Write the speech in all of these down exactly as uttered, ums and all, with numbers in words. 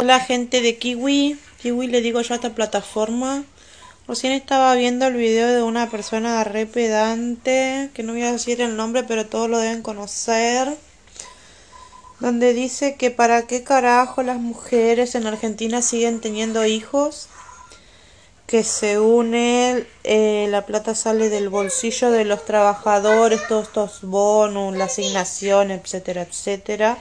Hola gente de Kiwi, Kiwi le digo yo a esta plataforma. Recién estaba viendo el video de una persona re pedante, que no voy a decir el nombre pero todos lo deben conocer, donde dice que para qué carajo las mujeres en Argentina siguen teniendo hijos, que según él eh, la plata sale del bolsillo de los trabajadores, todos estos bonos, la asignación, etcétera, etcétera.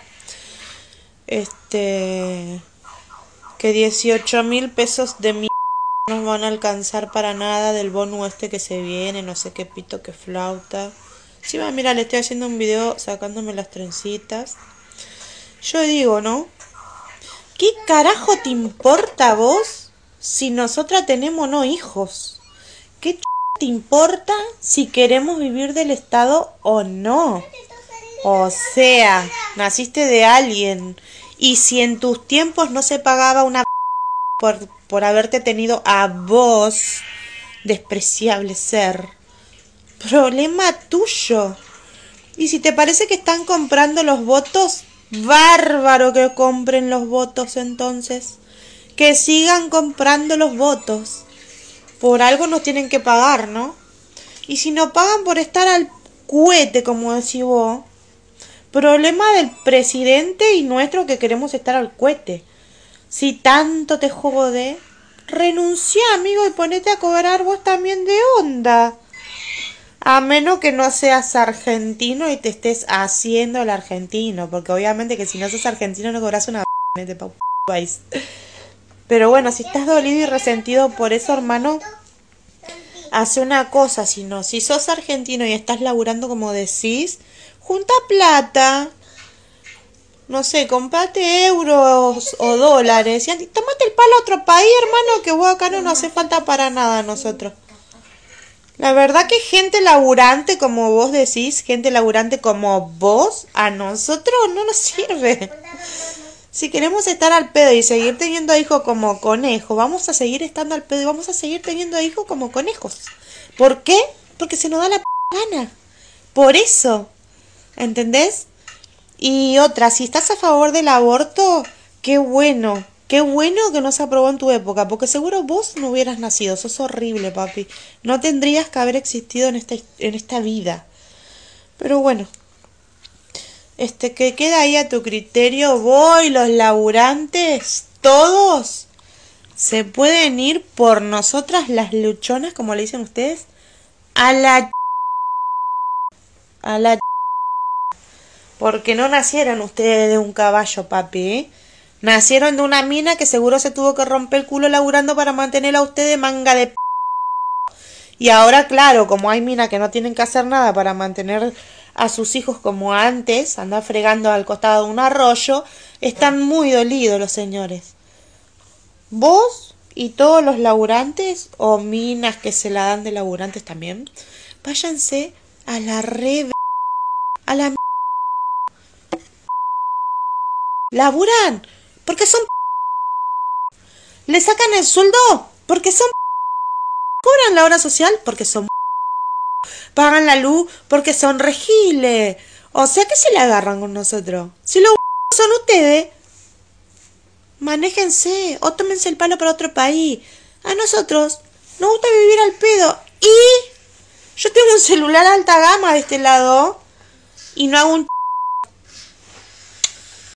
Este... que dieciocho mil pesos de mi no van a alcanzar para nada del bono este que se viene, no sé qué pito, qué flauta. Sí, va, mira, le estoy haciendo un video sacándome las trencitas. Yo digo, ¿no? ¿Qué carajo te importa a vos si nosotras tenemos no hijos? ¿Qué ch... te importa si queremos vivir del Estado o no? O sea, naciste de alguien. Y si en tus tiempos no se pagaba una por, por haberte tenido a vos, despreciable ser, problema tuyo. Y si te parece que están comprando los votos, bárbaro que compren los votos entonces. Que sigan comprando los votos. Por algo nos tienen que pagar, ¿no? Y si no pagan por estar al cuete, como decís vos, problema del presidente y nuestro que queremos estar al cuete. Si tanto te jode, renuncia, amigo, y ponete a cobrar vos también de onda. A menos que no seas argentino y te estés haciendo el argentino. Porque obviamente que si no sos argentino no cobras una b*** de país. Pero bueno, si estás dolido y resentido por eso, hermano, hace una cosa. Si no, si sos argentino y estás laburando como decís, junta plata, no sé, comprate euros o dólares y tomate el palo a otro país, hermano, que vos acá no nos hace falta para nada a nosotros. La verdad que gente laburante como vos decís, gente laburante como vos, a nosotros no nos sirve. Si queremos estar al pedo y seguir teniendo hijos como conejos, vamos a seguir estando al pedo y vamos a seguir teniendo hijos como conejos. ¿Por qué? Porque se nos da la p*** gana. Por eso. ¿Entendés? Y otra, si estás a favor del aborto, qué bueno, qué bueno que no se aprobó en tu época, porque seguro vos no hubieras nacido, sos horrible, papi. No tendrías que haber existido en esta, en esta vida. Pero bueno, este, que queda ahí a tu criterio. Vos y los laburantes, todos, se pueden ir por nosotras las luchonas, como le dicen ustedes, a la... a la... Porque no nacieron ustedes de un caballo, papi, ¿eh? Nacieron de una mina que seguro se tuvo que romper el culo laburando para mantenerla a ustedes manga de p***. Y ahora, claro, como hay minas que no tienen que hacer nada para mantener a sus hijos como antes, andar fregando al costado de un arroyo, están muy dolidos los señores. Vos y todos los laburantes, o minas que se la dan de laburantes también, váyanse a la re... a la... laburan porque son p... le sacan el sueldo porque son p... cobran la hora social porque son p... pagan la luz porque son regiles. O sea que se le agarran con nosotros. Si los p... son ustedes, manéjense o tómense el palo para otro país. A nosotros nos gusta vivir al pedo. Y yo tengo un celular alta gama de este lado y no hago un